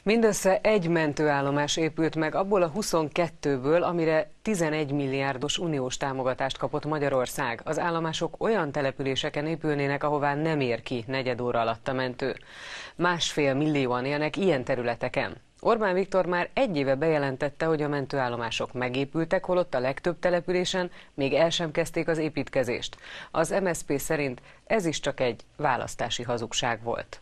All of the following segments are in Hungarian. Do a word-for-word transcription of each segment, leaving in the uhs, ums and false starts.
Mindössze egy mentőállomás épült meg abból a huszonkettőből, amire tizenegy milliárdos uniós támogatást kapott Magyarország. Az állomások olyan településeken épülnének, ahová nem ér ki negyed óra alatt a mentő. Másfél millióan élnek ilyen területeken. Orbán Viktor már egy éve bejelentette, hogy a mentőállomások megépültek, holott a legtöbb településen még el sem kezdték az építkezést. Az em es zé pé szerint ez is csak egy választási hazugság volt.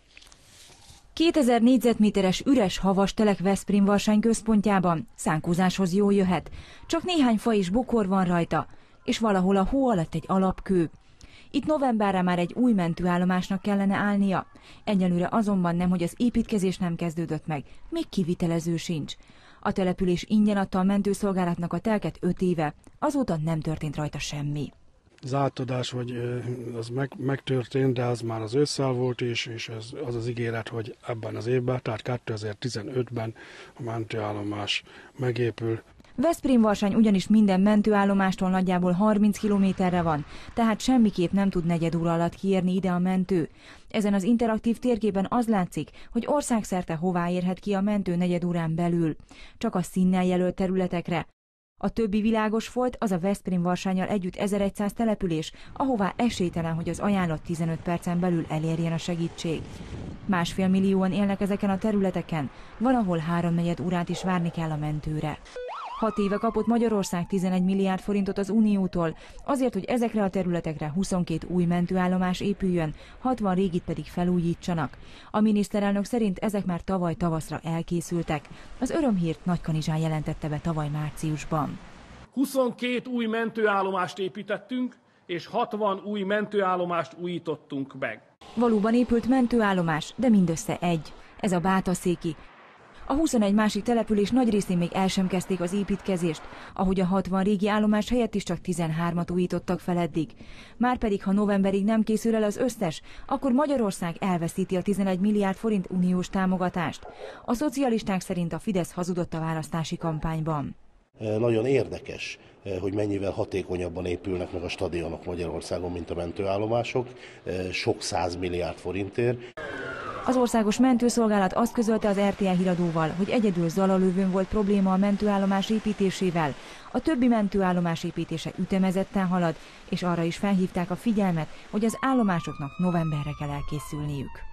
kétezer négyzetméteres üres havas telek Veszprém-Varsány központjában szánkózáshoz jól jöhet. Csak néhány fa és bokor van rajta, és valahol a hó alatt egy alapkő. Itt novemberre már egy új mentőállomásnak kellene állnia. Egyelőre azonban nem, hogy az építkezés nem kezdődött meg, még kivitelező sincs. A település ingyen adta a mentőszolgálatnak a telket öt éve, azóta nem történt rajta semmi. Az átadás, hogy az meg, megtörtént, de az már az ősszel volt is, és ez, az az ígéret, hogy ebben az évben, tehát kétezer-tizenötben a mentőállomás megépül. Veszprém-Varsány ugyanis minden mentőállomástól nagyjából harminc kilométerre van, tehát semmiképp nem tud negyed óra alatt kiérni ide a mentő. Ezen az interaktív térképen az látszik, hogy országszerte hová érhet ki a mentő negyed órán belül. Csak a színnel jelölt területekre. A többi világos folt, az a Veszprém-Varsánnyal együtt ezerszáz település, ahová esélytelen, hogy az ajánlott tizenöt percen belül elérjen a segítség. Másfél millióan élnek ezeken a területeken, van, ahol háromnegyed órát is várni kell a mentőre. Hat éve kapott Magyarország tizenegy milliárd forintot az Uniótól, azért, hogy ezekre a területekre huszonkét új mentőállomás épüljön, hatvan régit pedig felújítsanak. A miniszterelnök szerint ezek már tavaly tavaszra elkészültek. Az örömhírt Nagykanizsán jelentette be tavaly márciusban. huszonkét új mentőállomást építettünk, és hatvan új mentőállomást újítottunk meg. Valóban épült mentőállomás, de mindössze egy. Ez a Bátaszéki. A huszonegy másik település nagy részén még el sem kezdték az építkezést, ahogy a hatvan régi állomás helyett is csak tizenhármat újítottak fel eddig. Márpedig, ha novemberig nem készül el az összes, akkor Magyarország elveszíti a tizenegy milliárd forint uniós támogatást. A szocialisták szerint a Fidesz hazudott a választási kampányban. Nagyon érdekes, hogy mennyivel hatékonyabban épülnek meg a stadionok Magyarországon, mint a mentőállomások, sok száz milliárd forintért. Az Országos Mentőszolgálat azt közölte az er té el híradóval, hogy egyedül Zalalövőn volt probléma a mentőállomás építésével. A többi mentőállomás építése ütemezetten halad, és arra is felhívták a figyelmet, hogy az állomásoknak novemberre kell elkészülniük.